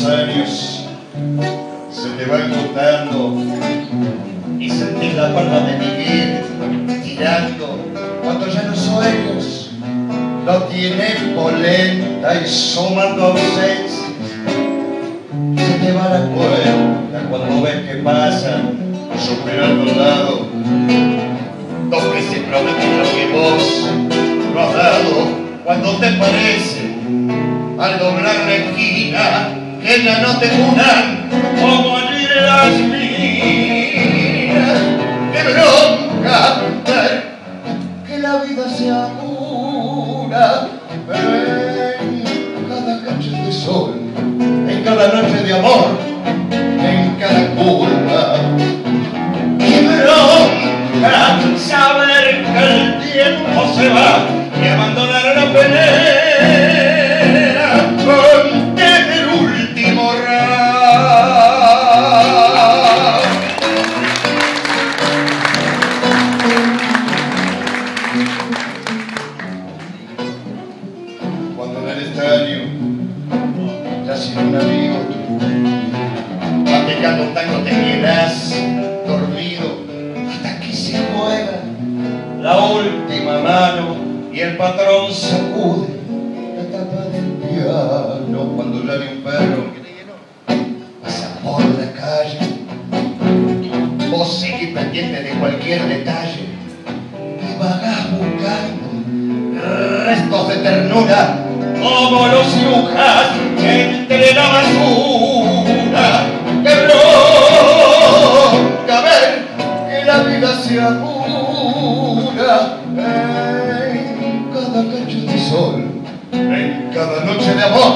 años se te van juntando y sentís la palma de mi vida tirando cuando ya los sueños no tienen polenta y sumando ausencias. Se te va la cuenta cuando ves que pasan superando al lado dos que se prometen lo que vos no has dado. Cuando te parece al doblar la esquina que ya no te cunan como allí las minas. ¡Qué bronca ver que la vida se apura en cada cacho de sol, en cada noche de amor, en cada curva! ¡Qué bronca saber que el tiempo se va y abandonar la pelea antes del último round! Cuando en el estadio ya sin un amigo practicando un tango te quedas dormido hasta que se juega la última mano y el patrón sacude la tapa del piano. Cuando ya vi un perro pasa por la calle, vos seguís pendiente de cualquier detalle y vagás buscando restos de ternura como los dibujas entre la basura. ¡Qué bronca ver que la vida se apura en cada cacho de sol, en cada noche de amor,